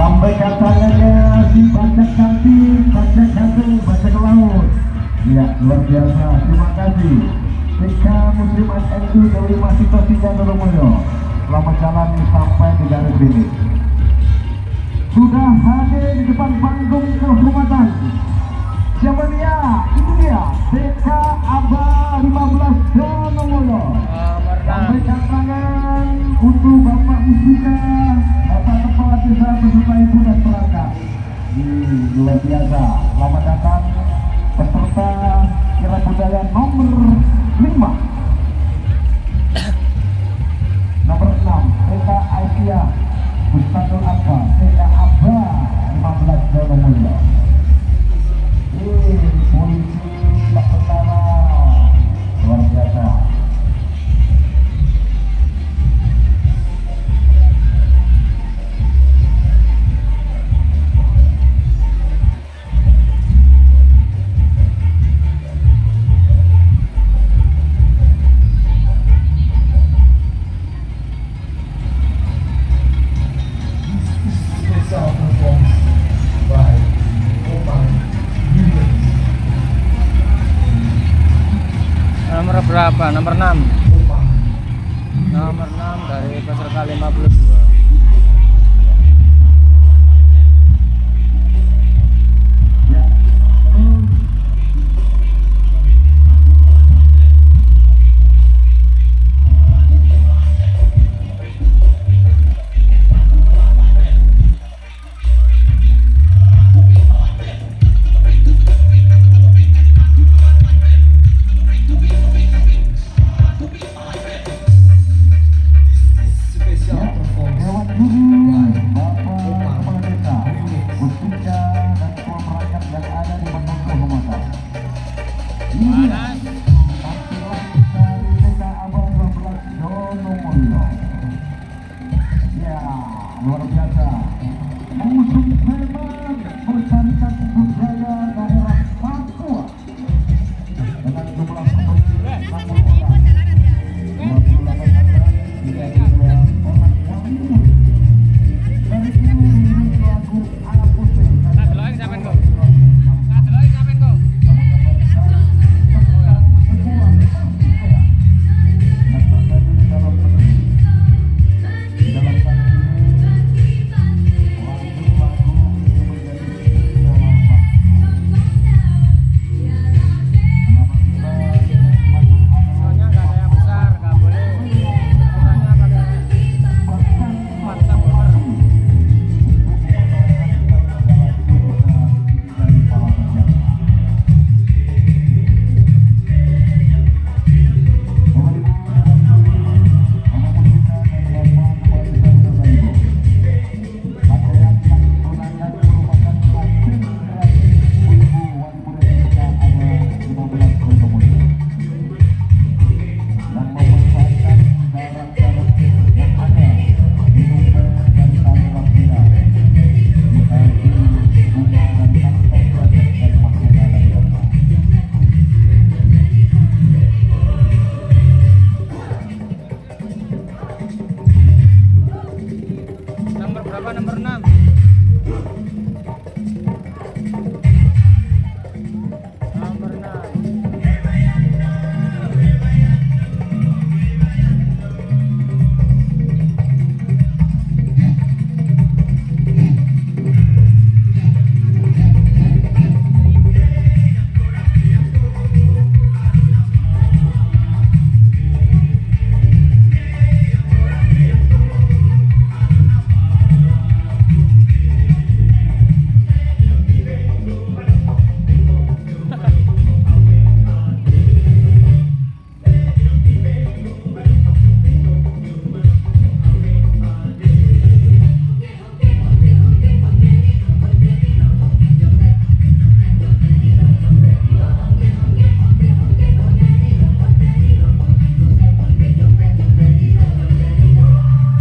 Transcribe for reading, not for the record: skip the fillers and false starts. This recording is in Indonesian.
Sampaikan tangannya si bajak cantik, bajak jantung, bajak laut. Ya, luar biasa. Terima kasih. TK Muslimat NU Dewi Masito Tiga Dolomoyo. Selamat jalan sampai di garis finish. Sudah hadir di depan panggung kehormatan. Siapa dia? Itu dia. TK Aba 15 Dolomoyo. Sampaikan tangan untuk Bapak Musika, Bapak Kepala Desa beserta Ibu dan perangkat. Luar biasa. Selamat datang peserta kira budaya nomor 5. Nomor 6 TK Aisyah Bustanul Abba, TK Abba 15 Dolomoyo. Polisi tak pertama luar biasa. Nomor berapa? Nomor 6. Nomor 6 dari peserta 52. Luar biasa. Musuh Herman melestarikan budaya daerah Papua dengan jumlah pemain 60 orang. 28 orang, 32 orang wanita. Dari ini lagu Apus. Nomor berapa? Nomor 6.